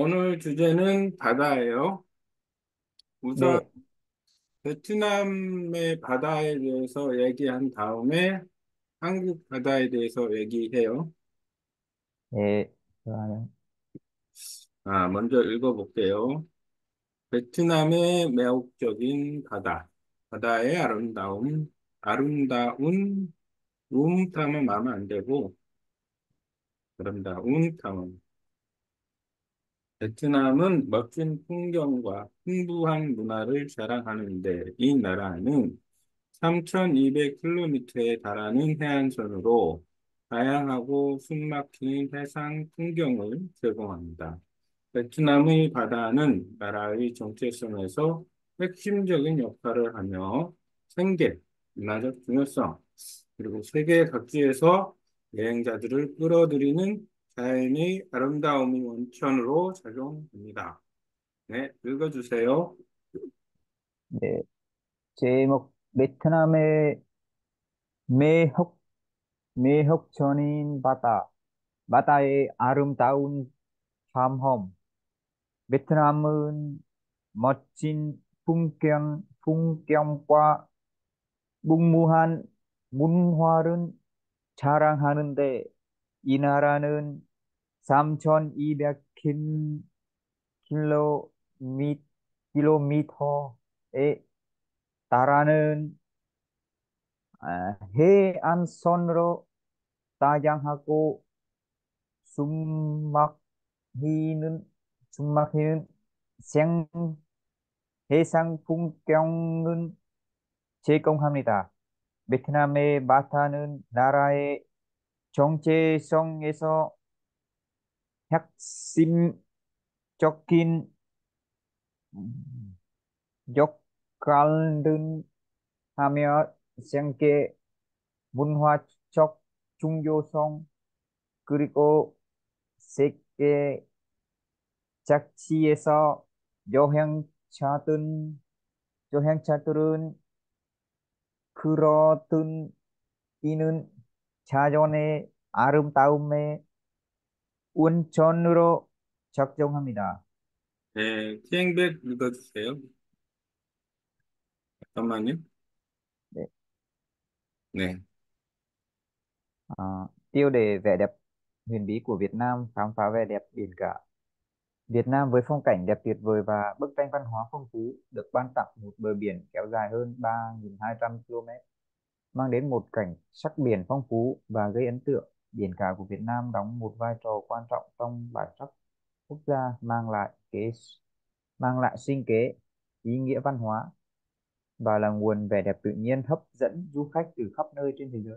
오늘 주제는 바다예요. 우선 네, 베트남의 바다에 대해서 얘기한 다음에 한국 바다에 대해서 얘기해요. 네, 좋아요. 먼저 읽어볼게요. 베트남의 매혹적인 바다. 바다의 아름다운, 탐은 마음에 안 되고, 아름다운 탐은. 베트남은 멋진 풍경과 풍부한 문화를 자랑하는데, 이 나라는 3,200km에 달하는 해안선으로 다양하고 숨막히는 해상 풍경을 제공합니다. 베트남의 바다는 나라의 정체성에서 핵심적인 역할을 하며 생계, 문화적 중요성, 그리고 세계 각지에서 여행자들을 끌어들이는 자연의 아름다움의 원천으로 작용합니다. 네, 읽어주세요. 네, 제목, 베트남의 매혹, 매혹적인 바다, 바다의 아름다운 밤험. 베트남은 멋진 풍경과 무궁무한 문화를 자랑하는데, 이 나라는 3,200km에 달하는 해안선으로 다양하고 숨막히는 숨막히는 생 해상 풍경은 제공합니다. 베트남의 바다는 나라의 정체성에서 핵심적인 역할을 하며 생계 문화적 중요성 그리고 세계 작지에서 여행자들, 여행자들은 그러던 이는 자연의 아름다움의 온천으로 작정합니다. 네, 티앵백 읽어주세요. 잠깐만요. 네. 네. Tiêu đề vẻ đẹp huyền bí của Việt Nam, khám phá vẻ đẹp biển cả. Việt Nam với phong cảnh đẹp tuyệt vời và bức tranh văn hóa phong phú được ban tặng một bờ biển kéo dài hơn 3.200 km, mang đến một cảnh sắc biển phong phú và gây ấn tượng. Biển cả của Việt Nam đóng một vai trò quan trọng trong bản sắc quốc gia, mang lại sinh kế, ý nghĩa văn hóa và là nguồn vẻ đẹp tự nhiên hấp dẫn du khách từ khắp nơi trên thế giới.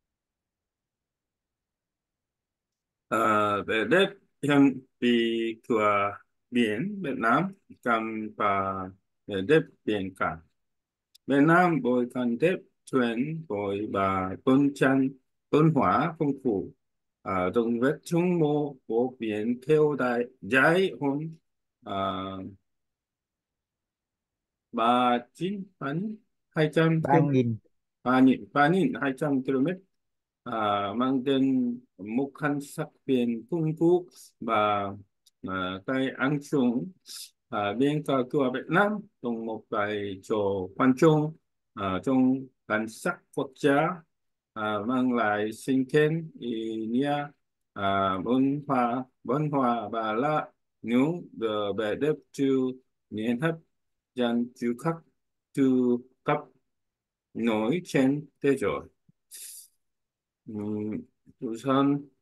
Về đất hiện bị của biển Việt Nam cầm và về đất biển cả Việt Nam với con đất thuyền với và tôn hóa phong phú đồng vết trung mô của biển theo đại dài hơn à, ba chín phấn 200 ba km nghìn 반인 200 km mang tên một khăn sắc biển Trung Quốc và cái ăn chúng bên cạnh của Việt Nam trong một vai trò quan trọng trong cảnh sắc quốc gia mang lại sinh kế ý nghĩa văn hóa và là những vẻ đẹp chu niên hấp dẫn du khách từ khắp nơi trên thế giới. 음, 우선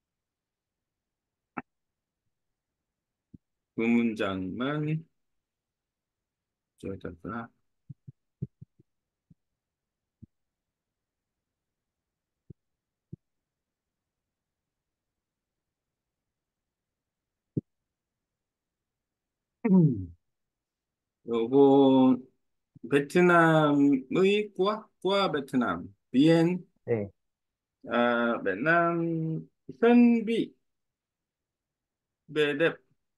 그 문장만 저기다가 요거 베트남의 과 베트남 비엔 để Việt Nam thân vị về đẹp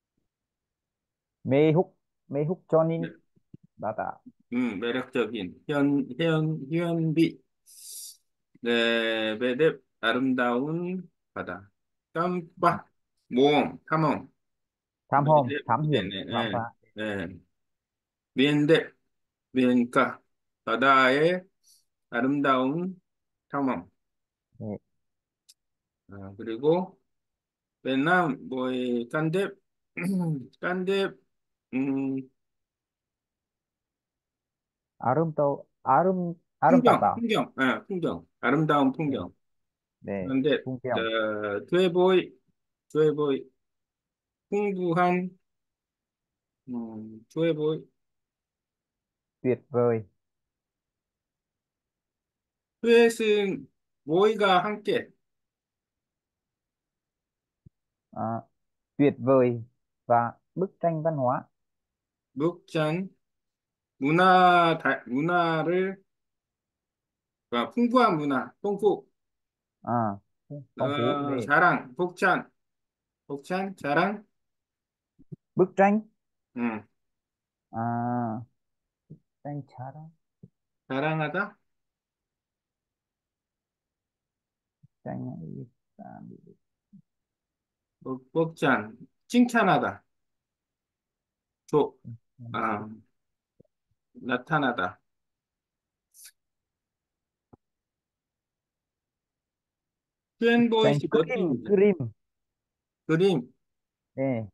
mê hút cho nên bà tạ. 매력적인 현비 네, 매력 아름다운 바다 깜빡 모험 탐험 Tham vẻ hom, đẹp, thám hiểm, 네네, khám 예, phá. 예. 미엔데, 미엔가, 바다의 아름다운 탐험. Để 그리고 베트남, 뭐의 깐뎁, 깐뎁, 음, 풍경, Arum Tata. 풍경, 풍경, 아름다운 Để, 풍경. để 그런데, Phung Kiều. 두에보이, 두에보이, 풍부한, 두에보이, Tuyệt vời. 휘에슨 모이가 함께, À, tuyệt vời và bức tranh văn hóa. 묵잔, 문화를, 풍부한 문화,丰富, À, phong phú. Để 자랑, 복찬, 자랑, bức tranh. 음, À, tranh chara. 자랑하다, Tranh à, 복찬, 칭찬하다, 조, 아, 나타나다. tranh 팬보이시 cream, 멋집니다. cream. 그림, Để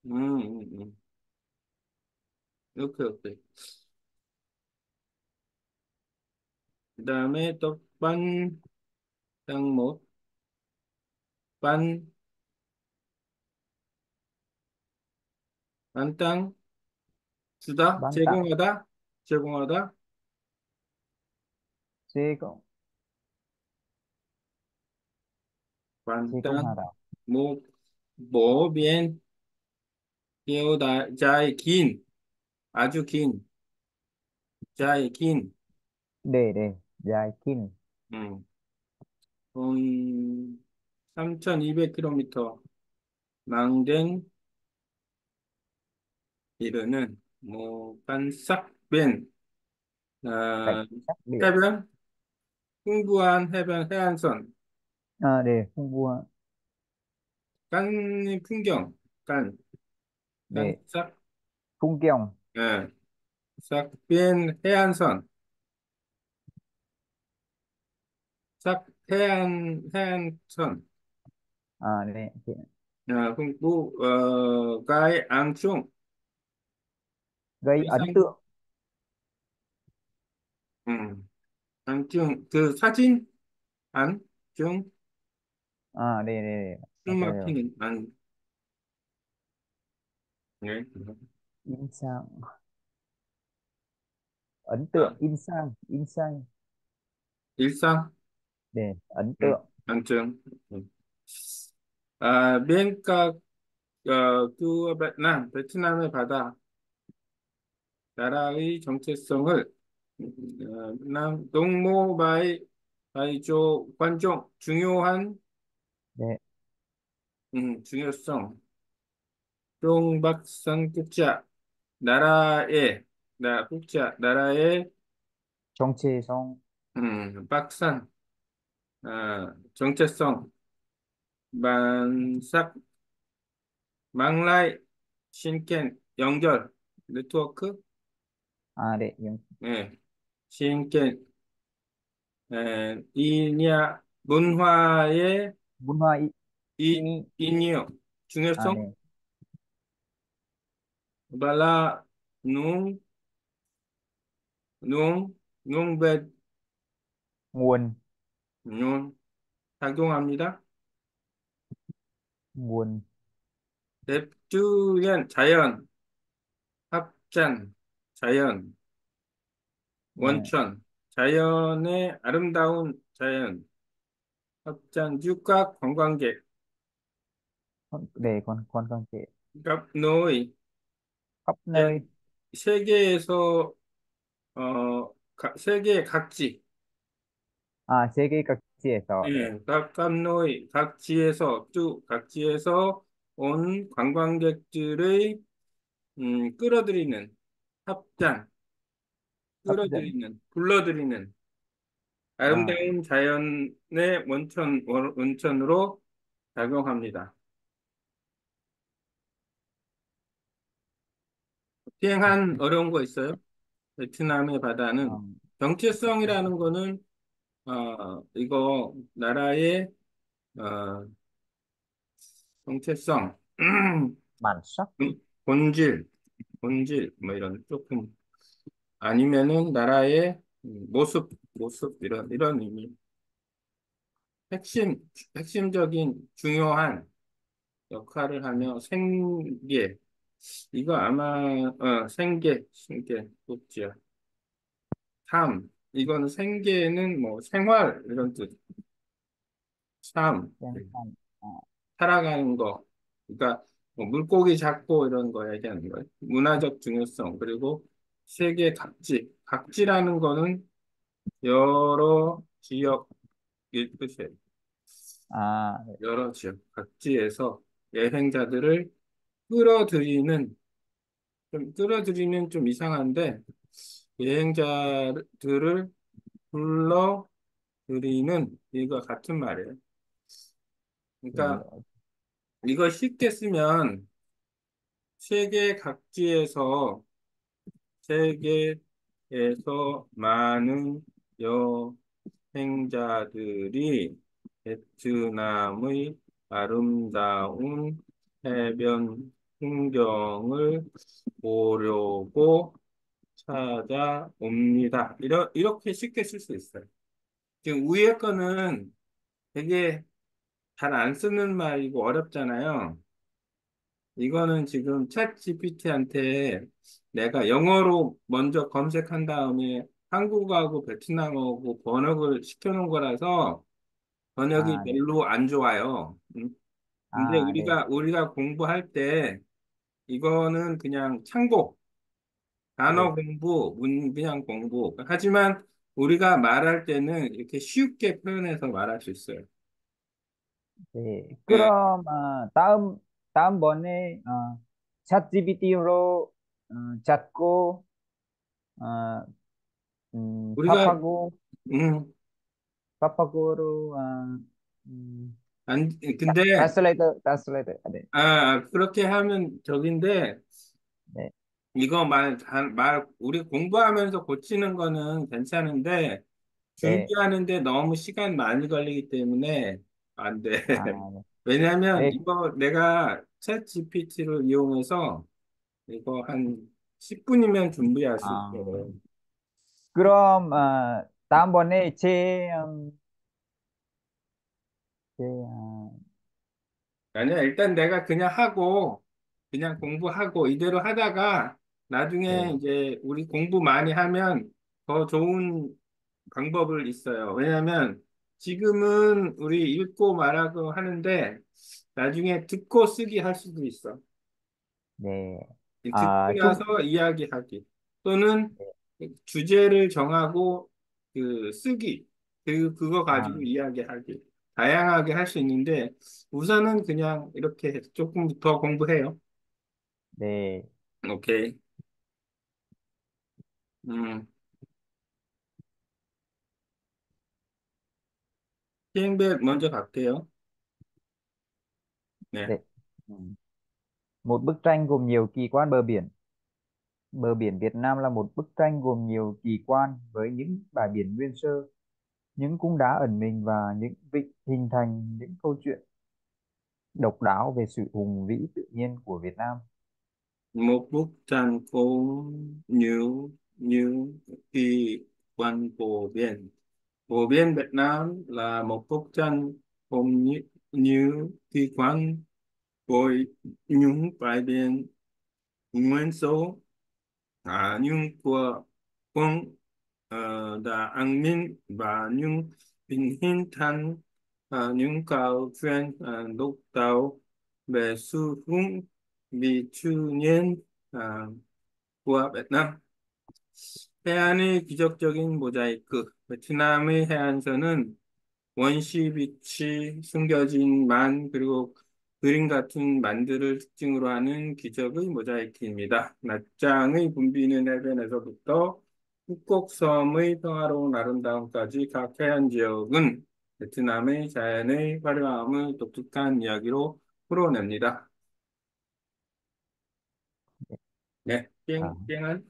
이렇게, 이렇게. 그 다음에 또, 땅못, 빤, 반땅, 주다, ban tặng. 제공하다, 제공하다, C cộng C cộng hà 반땅, đảo. 목, bien, dài, 긴, 아주 긴, dài, 긴, Để dài kin. 음, 3,200km 망된 이르는 반삭변 Cảnh 아, sắc biển. 해변 풍부한 해변 해안선 À, để không vua. 깐 풍경 깐 Để 깐싹 phung kiều. 예, 싹변 해안선 싹 해안선 À, để 풍부 cái 앙충 gây ấn 의상 tượng. 앙충 그 사진 안중 À, để ok rồi. 숨막히는 안 네. In sang, ấn 아, tượng, in sang. 일상 Để ấn tượng. 앙증 비행가 베트남의 바다 나라의 정체성을 동모바이조 관종 중요한 Để 중요성 동박산 국자 나라의 국자 나라의 trong chê xong. 박산 정체성 만삭 망라이 신켄 연결 네트워크 À, để những 예, 신켄 이냐 문화의 bún hoa 이 ini. 인이요 À, 중요성 để 발라 농 농, 농배 nguồn, 농 작용합니다. nguồn. neptunian 자연 합잔 자연 Để, 원천 자연의 아름다운 자연 합잔 육각 관광객 để con kể 갑노이 khắp nơi. 세계에서 세계 각지 À, chê cái cực chia sẻ để 예, 갑노이 각지에서 쭉 각지에서 온 관광객들의 끌어들이는 합잔 hấp dẫn. 불러들이는 À, 아름다운 자연의 원천으로 작용합니다. 비행한 어려운 거 있어요? 베트남의 바다는 음, 정체성이라는 거는 이거 나라의 어, 정체성, bản sắc. 본질, 본질 뭐 이런 조금 아니면은 나라의 모습 이런 의미. 핵심 핵심적인 중요한 역할을 하며 생계 이거 아마 생계 복지야. 삶 이거는 생계는 뭐 생활 이런 뜻. 삶 Xem phần. À, 살아가는 거. 그러니까 뭐 물고기 잡고 이런 거 얘기하는 거예요. 문화적 중요성 그리고 세계 각지라는 거는 여러 지역일 뜻이에요. 여러 지역 각지에서 여행자들을 끌어들이는 끌어들이는 좀 이상한데 여행자들을 불러들이는 이거 같은 말이에요. 그러니까 thì 이거 쉽게 쓰면 세계 각지에서 세계에서 많은 여행자들이 베트남의 아름다운 해변 풍경을 보려고 찾아옵니다. 이렇게 쉽게 쓸 수 있어요. 지금 위에 거는 되게 잘 안 쓰는 말이고 어렵잖아요. 이거는 지금 챗 GPT한테 내가 영어로 먼저 검색한 다음에 한국어하고 베트남어하고 번역을 시켜놓은 거라서 번역이 để 별로 안 좋아요. 근데 để 우리가 공부할 때 이거는 그냥 참고, 단어 để 공부, 그냥 공부. 하지만 우리가 말할 때는 이렇게 쉽게 표현해서 말할 수 있어요. 예, 그럼 다음번에 ChatGPT로 찾고 어, 우리가, 답하고 음, 답하고로 안, 근데, translator. 네, 그렇게 하면 적인데, 네, 이거 우리 공부하면서 고치는 거는 괜찮은데, 네, 준비하는데 너무 시간 많이 걸리기 때문에 안 돼. 네. 왜냐면 네. 이거 내가 챗 GPT를 이용해서 이거 한 10분이면 준비할 수 아, 있어요. 그럼 다음번에 아니야, 일단 내가 그냥 하고, 그냥 공부하고, 이대로 하다가, 나중에 네, 이제 우리 공부 많이 하면 더 좋은 방법을 있어요. 왜냐면 지금은 우리 읽고 말하고 하는데, 나중에 듣고 쓰기 할 수도 있어. 네. 이 듣고 아, 중, 나서 이야기하기. 또는 주제를 정하고 쓰기. 그거 가지고 아, 이야기하기. 다양하게 할 수 있는데 우선은 그냥 이렇게 조금 더 공부해요. 네, 오케이. 음, 피행백 먼저 갈게요. 네. 네. 음. Một bức tranh gồm nhiều kỳ quan bờ biển. Bờ biển Việt Nam là một bức tranh gồm nhiều kỳ quan với những bãi biển nguyên sơ, những cung đá ẩn mình và những vịnh hình thành những câu chuyện độc đáo về sự hùng vĩ tự nhiên của Việt Nam. Một bức tranh có nhiều nhiều kỳ quan phổ biến. Phổ biến Việt Nam là một bức tranh gồm nhiều kỳ quan với những bãi biển nguyên số những của quân đã an ninh và những tình hình thành những câu chuyện độc đáo về sự hùng vĩ tự nhiên của Việt Nam. 해안의 기적적인 모자이크. 베트남의 해안선은 원시 빛이 숨겨진 그리고 그림 같은 만들을 특징으로 하는 기적의 모자이크입니다. 낮장의 붐비는 해변에서부터 북곡섬의 평화로운 아름다움까지 각 해안 지역은 베트남의 자연의 화려함을 독특한 이야기로 풀어냅니다. 네. 아, 땡한,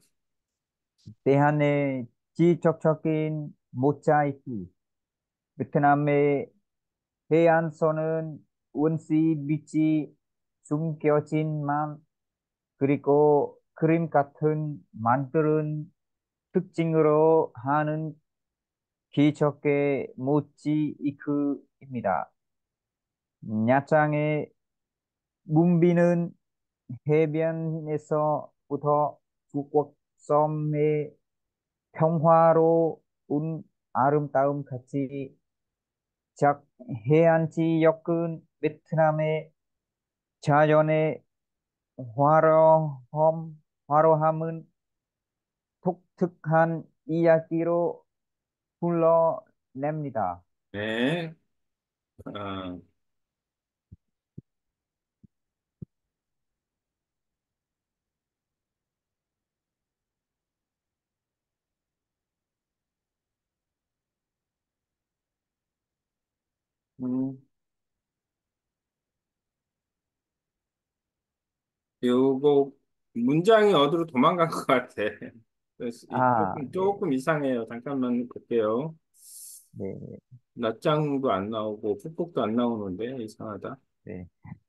대한의 지적적인 모자이크. 베트남의 해안선은 원시 빛이 숨겨진만 그리고 그림 같은 만드는 특징으로 하는 기적의 모찌이크입니다. 야장의 문비는 해변에서부터 북극 섬의 평화로운 아름다움까지 작 해안 지역은 베트남의 자연의 화려함, 화려함은 독특한 이야기로 불러냅니다. 네. 아, 음, 요거 문장이 어디로 도망간 것 같아. 그래서 아, 네, 조금 이상해요. 잠깐만 볼게요. 네, 낮장도 안 나오고 푹푹도 안 나오는데 이상하다. 네.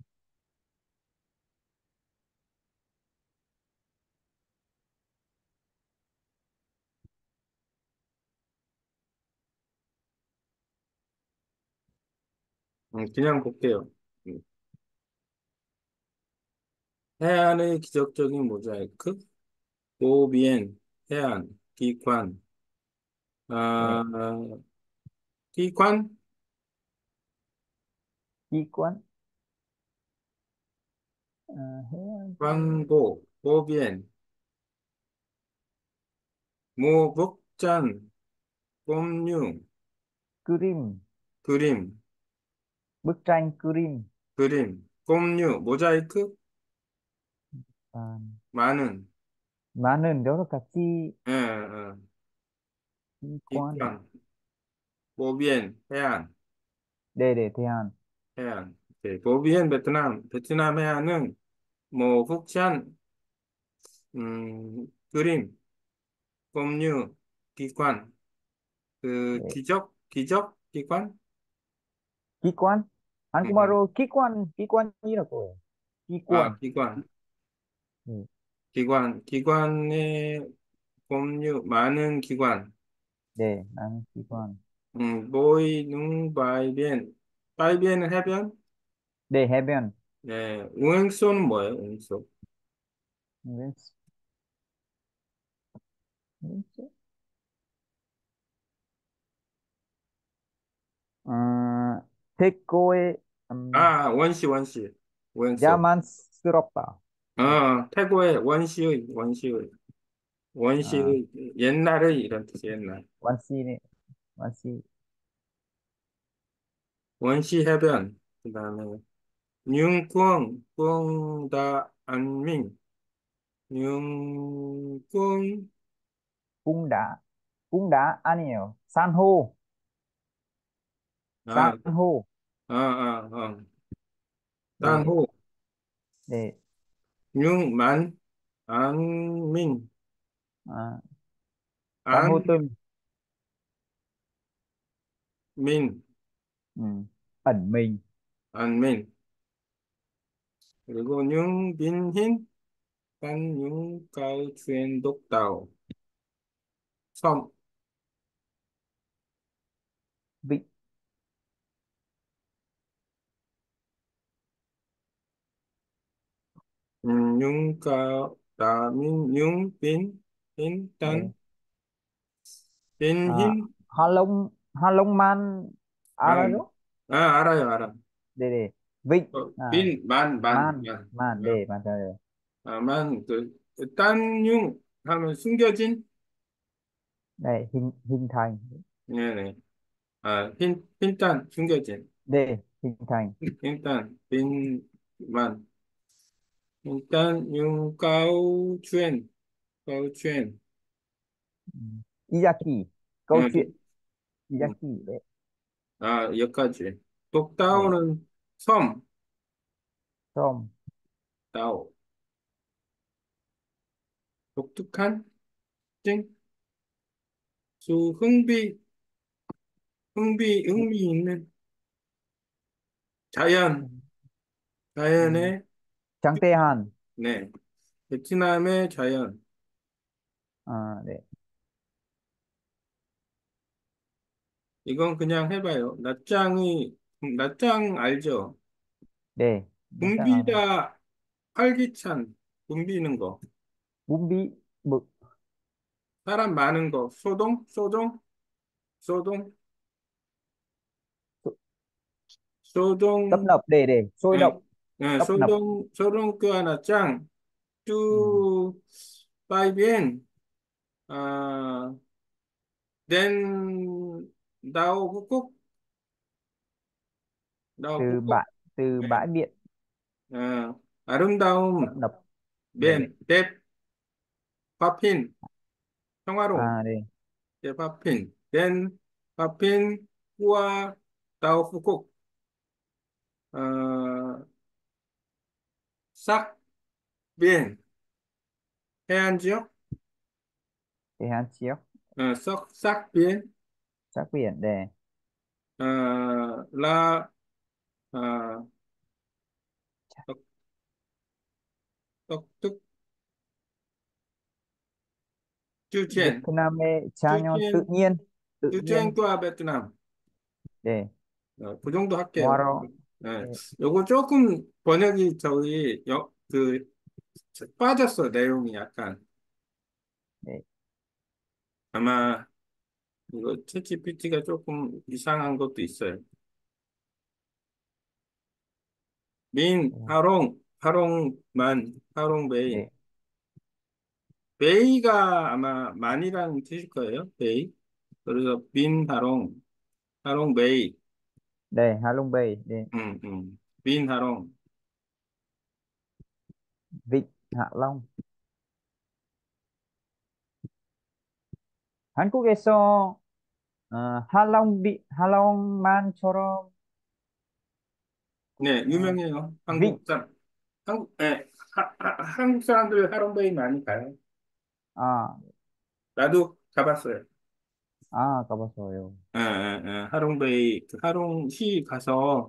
그냥 볼게요. 음. 해안의 기적적인 모자이크, 고비엔, 해안, 기관, 아, 네. 기관, 기관, 아, 해야지. 광고, 고비엔, 모복잔, 꼼류, 그림, 그림, bức tranh 그림, 그림, 꼼류, 모자이크, à, 많은, 많은 여러 가지 예, 예, 기관, 기관, 고비엔, 해안, 네네, 대한, 해안. 네, 고비엔, 베트남 해안은 뭐, 푹찬, 그림, 꼼류, 기관, 그, 네. 기관, 기관, 음, 한국말로 기관이라고 해요. 기관, 기관, 네, 기관의 꼼류, 많은 기관, 네, 나는 기관, 보이, 바이비엔은 해변, 네, 해변, 네, 우행소는 뭐예요, 우행소? 왠지, 왠지, 태고의, 원시, 우행소. 야만스럽다, 네, 아, 원시의, 옛날의 이런 뜻이 옛날. 완시네, 완시, 원시 해변, 그 다음에, 융쿵, 꿍다, 안밍, 융쿵, cung đá, cung đá 아니에요, 산호, 아, 산호, 어, 네, 딴호, 네, 융만, 안밍, 아, 안민, 산호뜸, ẩn mình, 안민, 그리고 융빈힌, 딴융가우 주엔독다오, 섬, vị, 융가, 다민, 융빈, 힌, 네. 딴, 아, 빈힌, 할롱만 알아요? 알아. 네네. 윗, 아, 만, 네, 맞아요. 딴융 하면 숨겨진, 네, hình thành. 네네. 흰딴, 숨겨진, 네, hình thành. 흰딴, 빈만, 흰딴, 가우추엔, 이야기, câu 네, chuyện, 음, 이야기. 네, 여기까지. 네, 독다오는 섬, 좀, 다오, 독특한, 찡, 흥미, 흥미 있는 자연, 음, 자연의, 장대한. 네, 베트남의 자연. 아, 네. 이건 그냥 해봐요. 낮장 알죠? 네. 낮장 알아요. 붐비다, 활기찬, 붐비는 거. 문비, 뭐, 사람 많은 거. 소동, 소- tấp 소동, nập, để sôi 예, động. 예, Tấp nập. 소동 그 하나 짱, Ừ. 뚜, 빠이비엔, 아, 댄, 나오 북극, 나오 từ 북극, bãi từ 예, bãi biển. 어, Tấp 아름다움, nập. Để. 뎁, 파핀, 평화로움, À, để. 뎁, 파핀, 꾸아, 나오 북극, 어, 싹, 비엔, 해안 지역, Để Hàn Chiếc. 싹, 비엔, Sát biển. Để. 어, 라, 어, 떡, 떡, Việt 쭈첸, Nam cha nhau tự 쭈첸, nhiên. Tự nhiên. 쭈첸과 베트남. Để. 그 정도 할게요. Moro. 네. Để. 요거 조금 번역이 빠졌어, 내용이 약간. Để. 아마 이거 챗GPT가 조금 이상한 것도 있어요. 하롱베이. Để. 베이가 아마 만이라는 뜻일 거예요, 베이. 그래서 하롱베이. Để Hạ Long Bay. Để 민 하롱. Vịnh Hạ Long. 한국에서 할롱만처럼 네, 어, 유명해요. 빅, 한국 사람들 하롱베이 많이 가요. 아, 나도 가봤어요. 가봤어요. 하롱베이, 그 하롱시 가서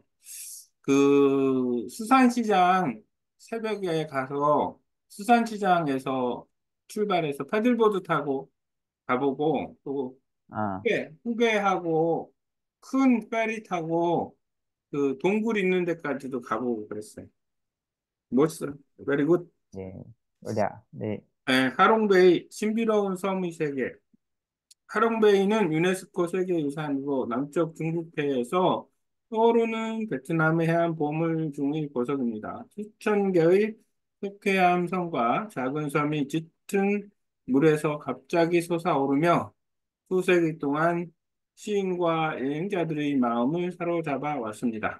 그 수산시장 새벽에 가서 수산시장에서 출발해서 패들보드 타고 가보고 또 아, 후게하고 큰 페리 타고 그 동굴 있는 데까지도 가보고 그랬어요. 멋있어요. Very good. 네, 어디야? 네, 하롱베이 신비로운 섬의 세계. 하롱베이는 유네스코 세계유산으로 남쪽 중국해에서 떠오르는 베트남의 해안 보물 중의 보석입니다. 수천 개의 석회암 섬과 작은 섬이 짙은 물에서 갑자기 솟아오르며 수세기 동안 시인과 여행자들의 마음을 사로잡아 왔습니다.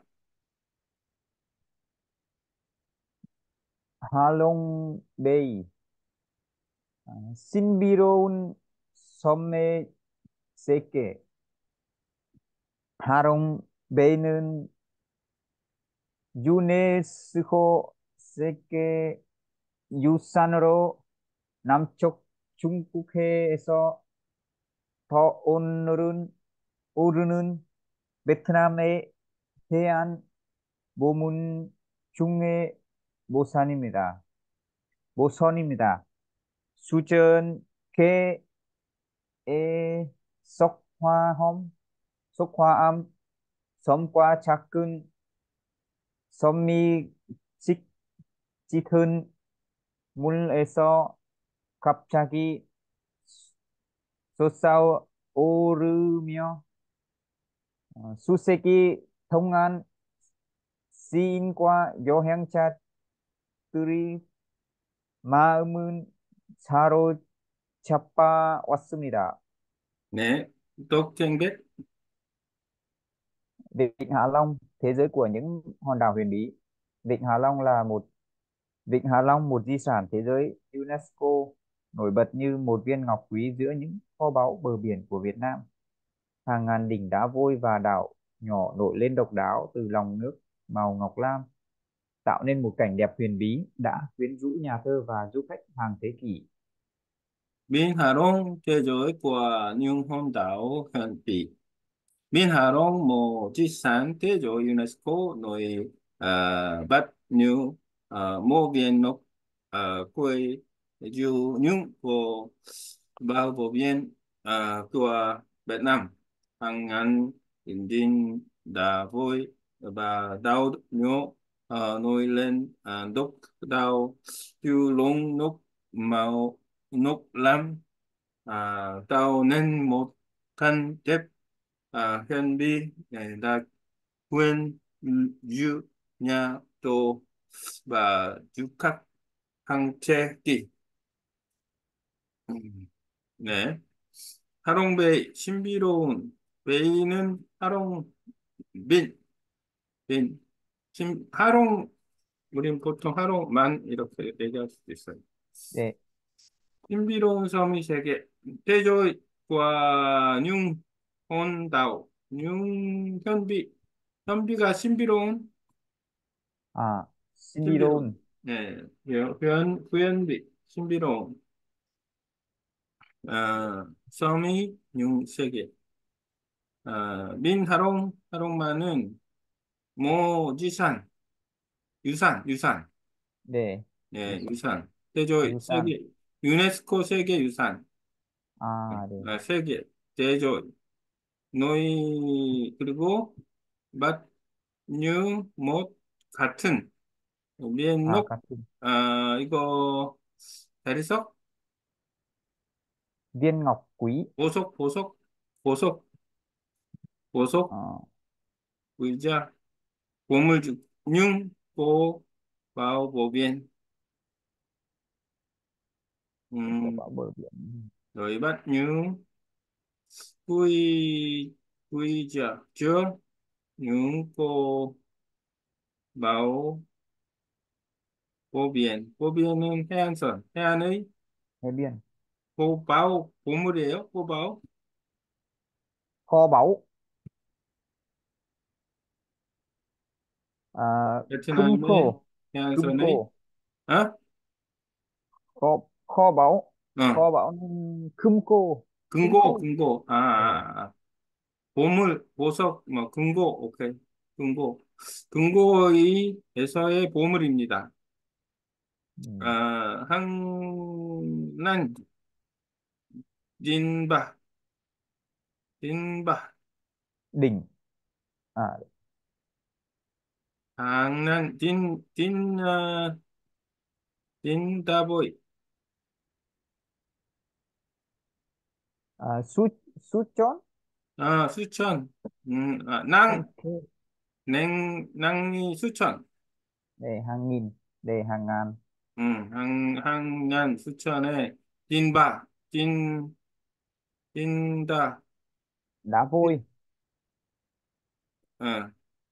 할롱베이, 신비로운 섬의 세계. 할롱베이는 유네스코 세계 유산으로 남쪽 중국해에서 더 오르는 베트남의 해안 모문 중의 모산입니다. 모선입니다. 수전 개의 석화암, 석화암 섬과 작은 섬이 짙은 물에서 갑자기 솟아오르며 수세기 동안 시인과 여행자들이 마음은 사로잡아 왔습니다. 네, 독쟁백. Vịnh Hạ Long, thế giới của những hòn đảo huyền bí. Vịnh Hạ Long, một di sản thế giới UNESCO nổi bật như một viên ngọc quý giữa những kho báu bờ biển của Việt Nam. Hàng ngàn đỉnh đá vôi và đảo nhỏ nổi lên độc đáo từ lòng nước màu ngọc lam, tạo nên một cảnh đẹp huyền bí đã quyến rũ nhà thơ và du khách hàng thế kỷ. Biên Hà Đông thế giới của những hòn đảo Hàn Bị. Biên Hà Đông một di sản thế giới UNESCO nổi bật như mô biển nước quê dù những của bao bờ biển của Việt Nam hàng ngàn hiến định đã vui và đau nhớ nổi lên đúc đau tiêu lông nước màu nước lam tạo nên một thân thép hiền bi để đạt quyền giữ nhà tổ và du khách hàng trẻ kỳ. 네. 하롱베이 신비로운 베이는 하롱빈 빈 하롱 우린 보통 하롱만 이렇게 얘기할 수도 있어요. 네, 신비로운 섬이 세계 대조과 융혼다오 융현비 현비가 신비로운 아, 신비로운 신비로운, 네 후연비 신비로운 섬이 융 세계 민하롱 하롱만은 모지산 유산 네, 예 유산, 유산 대조 유산, 세계 유네스코 세계 유산 아, 네, 세계 대조 노이 그리고 맛, 뉴, 못 같은 아, 미엔녹 같은 이거 대리석 viên ngọc quý, 보석 보석 ờ, 의자 보물주 융, 바오, 보비엔 của 음, bão bờ biển, rồi bắt như quy quy giờ chưa những cô bảo 보비엔은 해안선 해안의 hay biển, 보바오 보물이에요 보바오 kho báu, à, 베트남의 Kumko, 해안선의 Kumko, 어? kho báu, 어, kho báu nên Kumko, Kumko, 금고, 네, 보물, 보석, 뭐, 금고, 오케이. 금고. 금고에서의 보물입니다. 음, 항난, 진바, 진바, đỉnh, à, 항난, 진다보이, sút, sút chón, 수천, ok, 낭이 수천, để hàng nghìn, để hàng ngàn, 항난 수천에, 진바, 찐다, đá vôi, 어,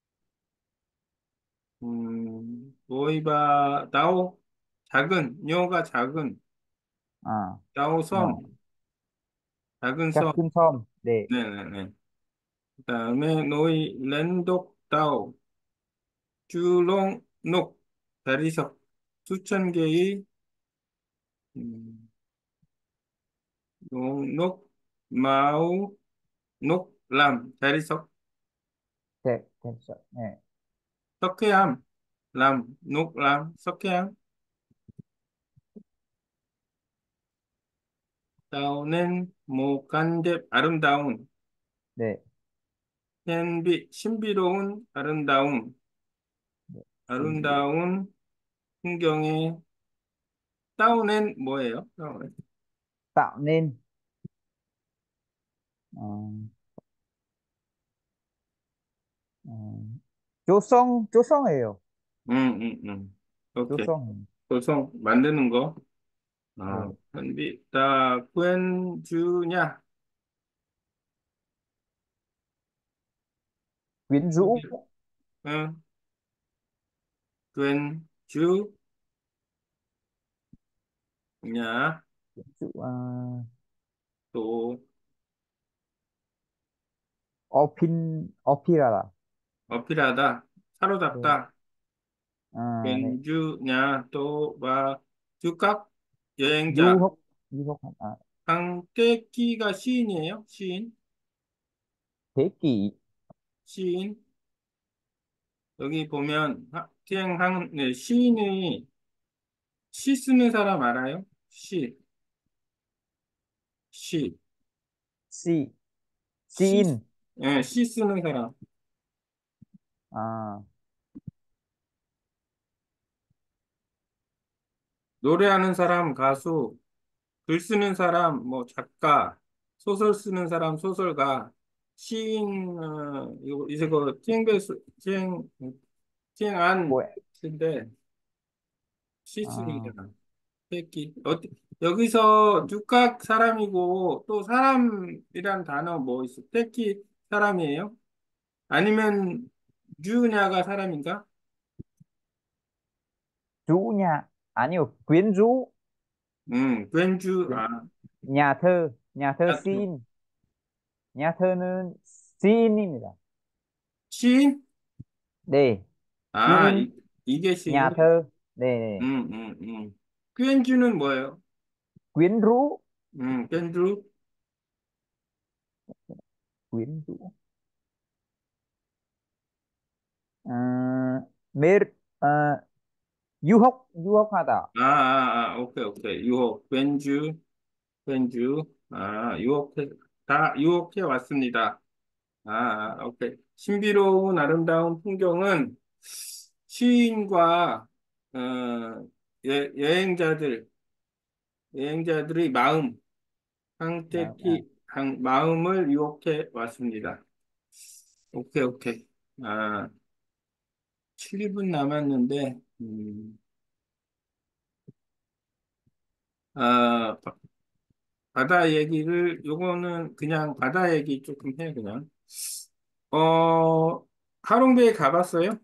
나오, 녀가 작은, à, nhỏ, 나오섬, 작은 chắc 섬, kim som, để 네네네. 그다음에 렌독다오, 주롱녹, 대리석, 수천 개의, 음, 녹, 마우, 녹람, 대리석, để sợ, nè, 석회암, 녹람, 석회암, 다오는 모간데 아름다운, để 신비로운 신비 아름다운 풍경의 다운엔 뭐예요? tạo nên ờ, ờ, 조성해요. 오케이. 조성, 도성 만드는 거. 네. 현비, 구엔주냐. quyến rũ, 응, 구엔주냐. rũ 또, opera, 어필하다. 네. 사로잡다. 네. 구엔주냐. 또, 봐. 즉각 du 여행자. học 유혹하다. 황태기가 시인이에요? 시인? thế kỷ. 시인? 여기 보면 네, 시인의 시 쓰는 사람 알아요? 시, si 시, sin. 예, 시 쓰는 사람. À, 노래하는 사람, 가수, 글 쓰는 사람, 뭐 작가, 소설 쓰는 사람, 소설가, 시인, 이거 이제 그 팅안 poet. 인데 시 쓰는 À, 사람. 새끼. 여기서 육각 사람이고 또 사람이란 단어 뭐 있어? 새끼 사람이에요? 아니면 주냐가 사람인가? chủ nhà, 아니요, quyến rũ. 왠주 quyến, nhà thơ sin. nhà thơ 시인입니다. 시인? 네, 아, 시인, 이게 nhà 시인? thơ. 네, 네. 왠주는 뭐예요? quyến rũ. 왠주? quyến rũ. À, mê, à, 유혹하다. 오케이, 오케이. 유혹, 왠주. 다 유혹해 왔습니다. 오케이. 신비로운 아름다운 풍경은 시인과 어, 여행자들, 여행자들의 Dạ, à, 마음을 유혹해 왔습니다. 오케이, 오케이. 아, 7분 남았는데, 아, 바다 얘기를, 요거는 그냥 바다 얘기 조금 해, 그냥. 어, 하롱베이 가봤어요?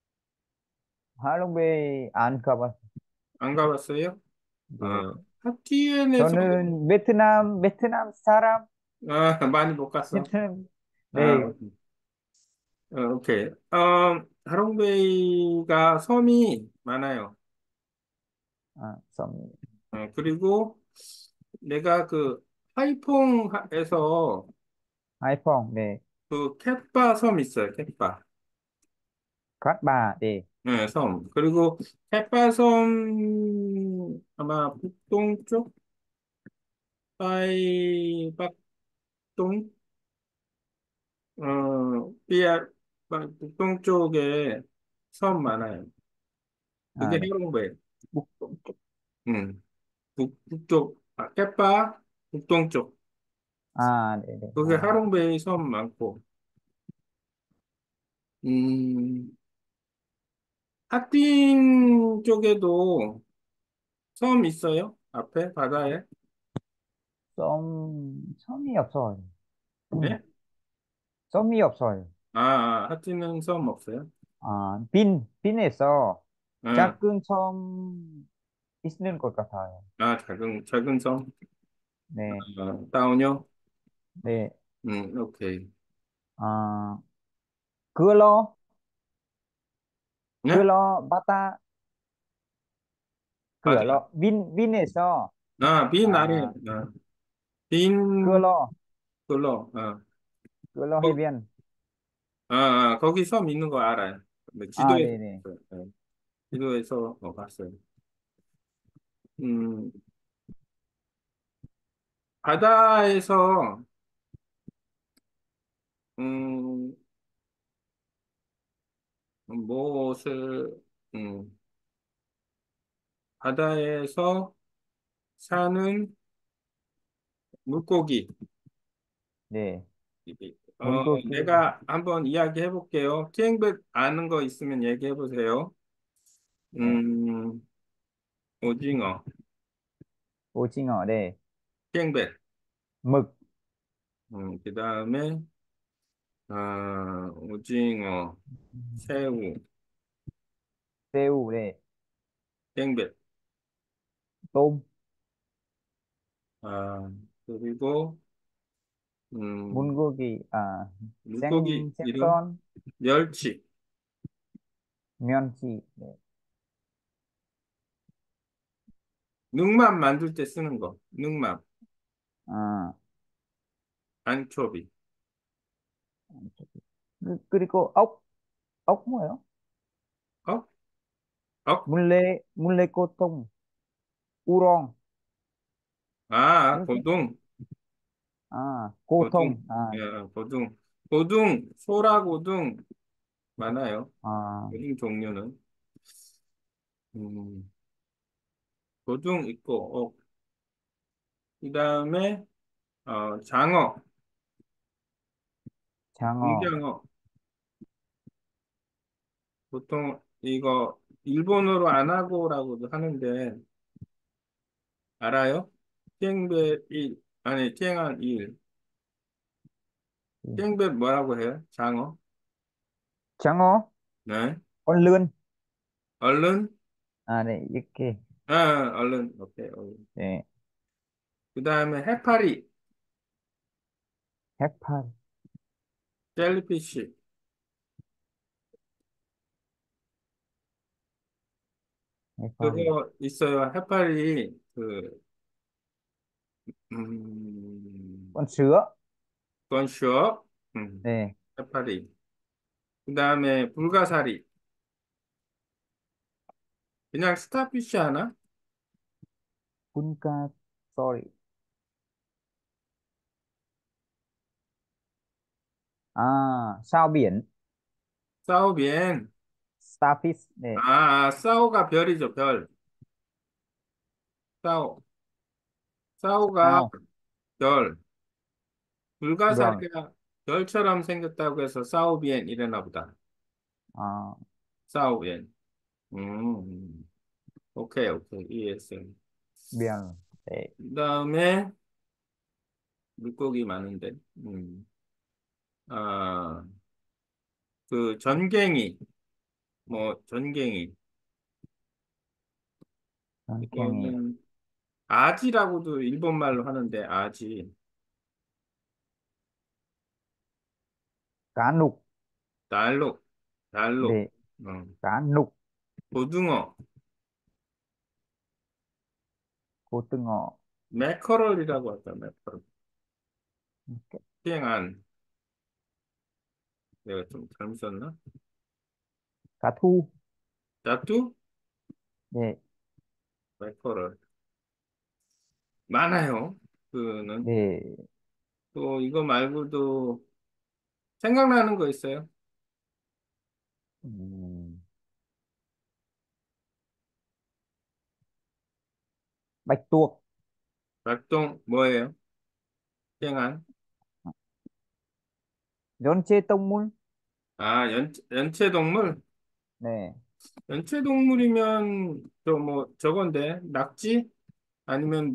할롱베이 안 가봤. 안 가봤어요? 네. 어, 하티엔에서 저는 베트남 사람. 많이 못 갔어. 베트남. 아, 네. 오케이. 하롱베이가 섬이 많아요. 아, 썸. 그리고 내가 그 하이퐁에서 아이폰. 네. 그 캣바 섬 있어요. 캣바. Cát Bà. 네. 네, 섬. 그리고 캣바 섬 아마 북동쪽 파이박동 삐아 북동쪽에 섬 많아요. 그게 À, 네. 해롱베이. 북동쪽. 음. 북쪽, 깨빠, 북동쪽. 아, 네, 네. 그게 아, 하롱베이 섬 많고, 음, 하틴 쪽에도 섬 있어요? 앞에, 바다에? 섬이 없어요. 네? 섬이 없어요. 하틴은 섬 없어요? 아, 빈에서 아, 작은 섬 있는 것 같아요. 작은 섬? 네. 다운요? 네. 오케이. 아, cửa 네? 바다. 바다. 빈에서. 빈 아래, 아, 빈, cửa 걸로, 거, 해변. 거기 섬 있는 거 알아요. 네, 아, 지도에서 네네. 봤어요. 네, 지도에서 봤어요. 음, 바다에서 음, 무엇을 음, 바다에서 사는 물고기. 네. 물고기. 내가 한번 이야기해 볼게요. 티앵벳 아는 거 있으면 얘기해 보세요. 네. 음, 오징어, 오징어. 네. 티앵벳. mực. 그다음에 오징어, 새우, 새우. 네. 티앵벳. tôm. 그리고 음, 물고기. 아, 물고기 이름 생선. 멸치. 멸치. 네. 능맘 만들 때 쓰는 거. 능맘. 아, 안초비. 그리고 ốc 뭐예요? 어? 어? 물레꽃통, 우렁, 이렇게? 고둥. 아, 고둥. 고통, 아, 예, 고둥. 고둥, 소라 고둥 많아요. 아, 고둥 종류는. 음, 고둥 있고, 그다음에, 장어, 장어, 웅장어. 보통 이거 일본어로 안하고라고도 하는데, 알아요? 땡베 일, 아니, 땡한 일. 땡베 뭐라고 해요? 장어? 장어, 네. con lươn, 얼른? à này 이렇게, 얼른. 오케이. 얼른. 네, 그 다음에 해파리, 해파리, 젤리피쉬. 해파리, 그거 있어요. 해파리, con sứa, 건쇼, 네, 해파리. 그 다음에 불가사리. 그냥 스타피쉬 하나? punca, sorry, sao biển, 사오비엔. starfish, 네, 사오가 별이죠, 별. 사오. 사오가 sao, 별. vâng, 불가사리가 별처럼 생겼다고 해서 사오비엔 이래나 보다. à, 사오비엔. 음, 오케이, 오케이. 이해했어요. biển, 네, 그 다음에 물고기 많은데. 아, 전갱이. 뭐, 전갱이. 갱이, 이거는 아지라고도 일본말로 하는데, 아지. cá nục, 날록, 날록. 네, 어, cá nục, 고등어, 고등어, 매커럴이라고 할까, 매커럴. 이렇게, 땡안. 내가 좀 잘못 썼나? cá thu, 자뚜? 네, 매커럴. 많아요. 그는. 네, 또 이거 말고도 생각나는 거 있어요? 음, bạch tuộc, 활동 뭐예요? 땡안. 연체 동물, 연체동물? 네, 연체동물이면 저건데 낙지? 아니면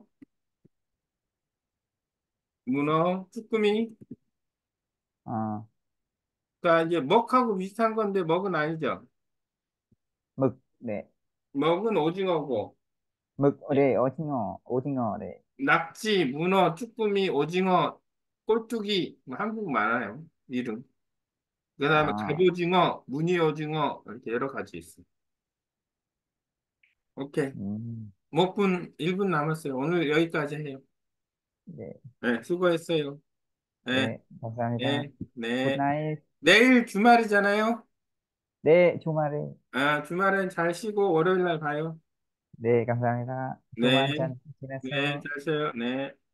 문어, 쭈꾸미? à, 그러니까 이제 먹하고 비슷한 건데 먹은 아니죠? mực, 네, 먹은 오징어고 mực, 네, 오징어, 오징어, 네, 낙지, 문어, 쭈꾸미, 오징어, 꼴뚜기 뭐 한국 많아요. 이름. 그다음에 아, 갑오징어, 무늬오징어 이렇게 여러 가지 있어요. 오케이. 음, 목분 1분 남았어요. 오늘 여기까지 해요. 네, 네, 수고했어요. 네, 네, 감사합니다. 네, Good 네. night. 내일 주말이잖아요. 네, 주말에. 주말엔 잘 쉬고 월요일 날 봐요. 네, 감사합니다. 주말 네, 잘 네, 지냈어요. 잘 쉬어요. 네.